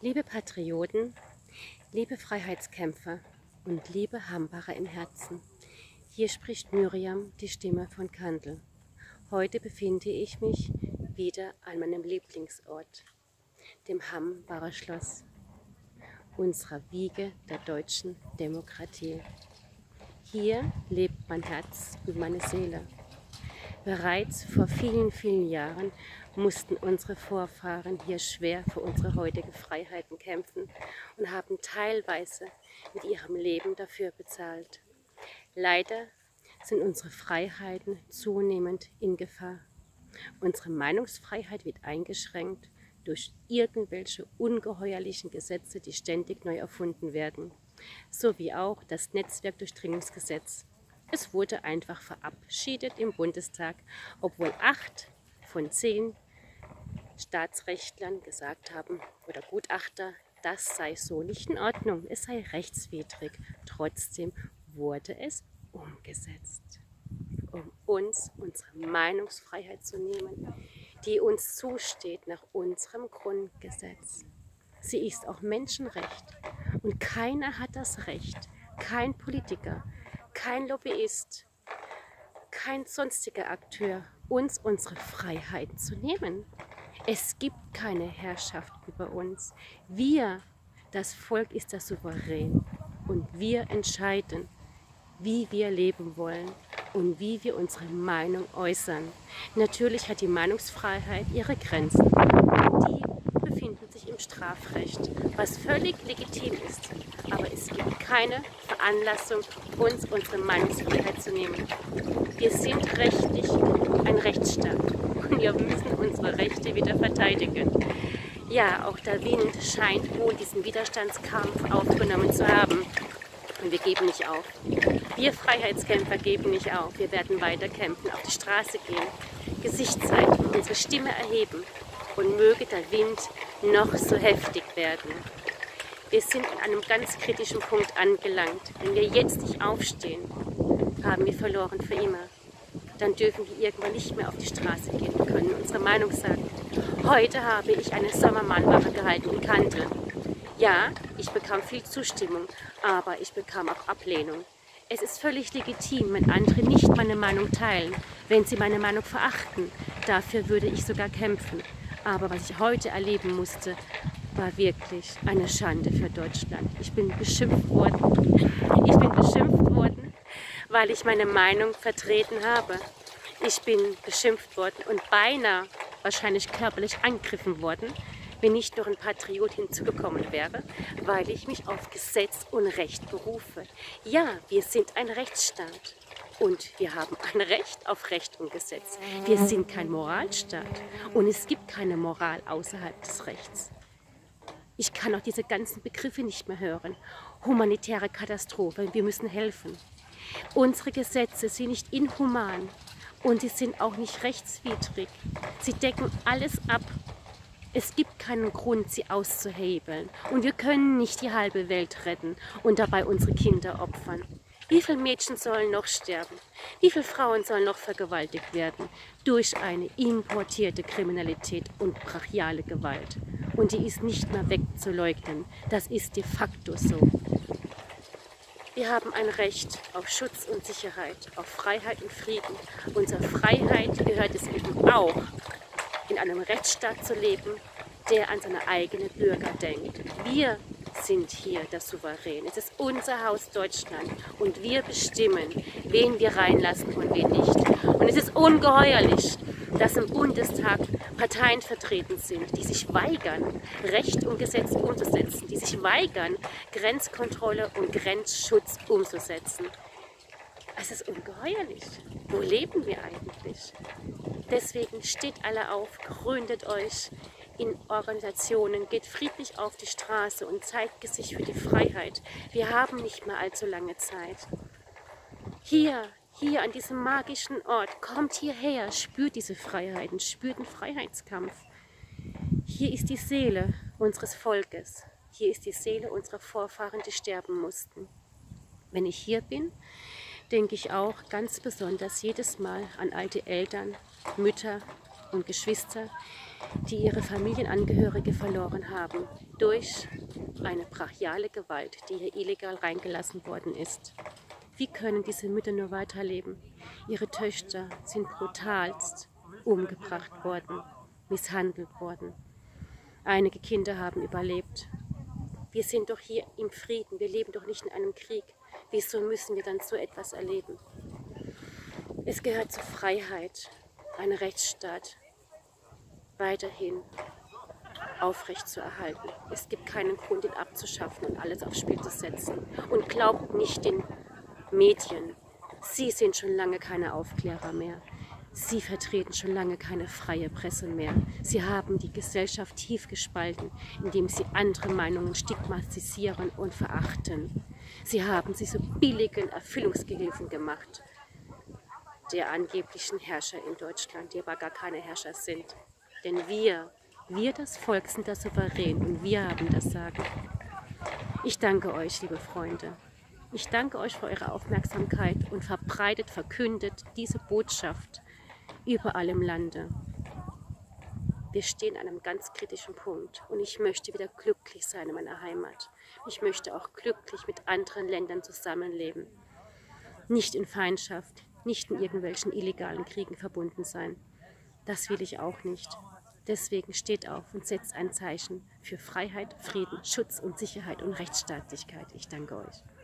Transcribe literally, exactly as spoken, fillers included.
Liebe Patrioten, liebe Freiheitskämpfer und liebe Hambacher im Herzen, hier spricht Miriam, die Stimme von Kandel. Heute befinde ich mich wieder an meinem Lieblingsort, dem Hambacher Schloss, unserer Wiege der deutschen Demokratie. Hier lebt mein Herz und meine Seele. Bereits vor vielen, vielen Jahren mussten unsere Vorfahren hier schwer für unsere heutige Freiheiten kämpfen und haben teilweise mit ihrem Leben dafür bezahlt. Leider sind unsere Freiheiten zunehmend in Gefahr. Unsere Meinungsfreiheit wird eingeschränkt durch irgendwelche ungeheuerlichen Gesetze, die ständig neu erfunden werden, sowie auch das Netzwerkdurchdringungsgesetz. Es wurde einfach verabschiedet im Bundestag, obwohl acht von zehn Staatsrechtlern gesagt haben, oder Gutachter, das sei so nicht in Ordnung, es sei rechtswidrig. Trotzdem wurde es umgesetzt, um uns unsere Meinungsfreiheit zu nehmen, die uns zusteht nach unserem Grundgesetz. Sie ist auch Menschenrecht und keiner hat das Recht, kein Politiker, kein Lobbyist, kein sonstiger Akteur, uns unsere Freiheiten zu nehmen. Es gibt keine Herrschaft über uns. Wir, das Volk, ist das Souverän und wir entscheiden, wie wir leben wollen und wie wir unsere Meinung äußern. Natürlich hat die Meinungsfreiheit ihre Grenzen. Die befinden sich im Strafrecht, was völlig legitim ist. Aber es gibt keine Veranlassung, uns unsere Meinungsfreiheit zu nehmen. Wir sind rechtlich ein Rechtsstaat und wir müssen unsere Rechte wieder verteidigen. Ja, auch der Wind scheint wohl diesen Widerstandskampf aufgenommen zu haben. Und wir geben nicht auf. Wir Freiheitskämpfer geben nicht auf. Wir werden weiter kämpfen, auf die Straße gehen, Gesicht zeigen, unsere Stimme erheben. Und möge der Wind noch so heftig werden. Wir sind an einem ganz kritischen Punkt angelangt. Wenn wir jetzt nicht aufstehen, haben wir verloren für immer. Dann dürfen wir irgendwann nicht mehr auf die Straße gehen und können unsere Meinung sagen. Heute habe ich eine Sommermahnwache gehalten in Kandel. Ja, ich bekam viel Zustimmung, aber ich bekam auch Ablehnung. Es ist völlig legitim, wenn andere nicht meine Meinung teilen, wenn sie meine Meinung verachten. Dafür würde ich sogar kämpfen. Aber was ich heute erleben musste, war wirklich eine Schande für Deutschland. Ich bin beschimpft worden. Ich bin beschimpft worden, weil ich meine Meinung vertreten habe. Ich bin beschimpft worden und beinahe wahrscheinlich körperlich angegriffen worden, wenn nicht noch ein Patriot hinzugekommen wäre, weil ich mich auf Gesetz und Recht berufe. Ja, wir sind ein Rechtsstaat und wir haben ein Recht auf Recht und Gesetz. Wir sind kein Moralstaat und es gibt keine Moral außerhalb des Rechts. Ich kann auch diese ganzen Begriffe nicht mehr hören. Humanitäre Katastrophe, wir müssen helfen. Unsere Gesetze sind nicht inhuman und sie sind auch nicht rechtswidrig. Sie decken alles ab. Es gibt keinen Grund, sie auszuhebeln. Und wir können nicht die halbe Welt retten und dabei unsere Kinder opfern. Wie viele Mädchen sollen noch sterben? Wie viele Frauen sollen noch vergewaltigt werden durch eine importierte Kriminalität und brachiale Gewalt? Und die ist nicht mehr wegzuleugnen. Das ist de facto so. Wir haben ein Recht auf Schutz und Sicherheit, auf Freiheit und Frieden. Unserer Freiheit gehört es eben auch, in einem Rechtsstaat zu leben, der an seine eigenen Bürger denkt. Wir sind hier der Souverän. Es ist unser Haus Deutschland und wir bestimmen, wen wir reinlassen und wen nicht. Und es ist ungeheuerlich, dass im Bundestag Parteien vertreten sind, die sich weigern, Recht und Gesetz umzusetzen, die sich weigern, Grenzkontrolle und Grenzschutz umzusetzen. Es ist ungeheuerlich. Wo leben wir eigentlich? Deswegen steht alle auf, gründet euch in Organisationen, geht friedlich auf die Straße und zeigt Gesicht für die Freiheit. Wir haben nicht mehr allzu lange Zeit. Hier, hier an diesem magischen Ort, kommt hierher, spürt diese Freiheiten, spürt den Freiheitskampf. Hier ist die Seele unseres Volkes. Hier ist die Seele unserer Vorfahren, die sterben mussten. Wenn ich hier bin, denke ich auch ganz besonders jedes Mal an alte Eltern, Mütter und Geschwister, die ihre Familienangehörige verloren haben durch eine brachiale Gewalt, die hier illegal reingelassen worden ist. Wie können diese Mütter nur weiterleben? Ihre Töchter sind brutalst umgebracht worden, misshandelt worden. Einige Kinder haben überlebt. Wir sind doch hier im Frieden, wir leben doch nicht in einem Krieg. Wieso müssen wir dann so etwas erleben? Es gehört zur Freiheit, einen Rechtsstaat weiterhin aufrecht zu erhalten. Es gibt keinen Grund, ihn abzuschaffen und alles aufs Spiel zu setzen. Und glaubt nicht den Medien. Sie sind schon lange keine Aufklärer mehr. Sie vertreten schon lange keine freie Presse mehr. Sie haben die Gesellschaft tief gespalten, indem sie andere Meinungen stigmatisieren und verachten. Sie haben sie zu billigen Erfüllungsgehilfen gemacht der angeblichen Herrscher in Deutschland, die aber gar keine Herrscher sind. Denn wir, wir das Volk sind das Souverän und wir haben das Sagen. Ich danke euch, liebe Freunde. Ich danke euch für eure Aufmerksamkeit und verbreitet, verkündet diese Botschaft überall im Lande. Wir stehen an einem ganz kritischen Punkt und ich möchte wieder glücklich sein in meiner Heimat. Ich möchte auch glücklich mit anderen Ländern zusammenleben. Nicht in Feindschaft, nicht in irgendwelchen illegalen Kriegen verbunden sein. Das will ich auch nicht. Deswegen steht auf und setzt ein Zeichen für Freiheit, Frieden, Schutz und Sicherheit und Rechtsstaatlichkeit. Ich danke euch.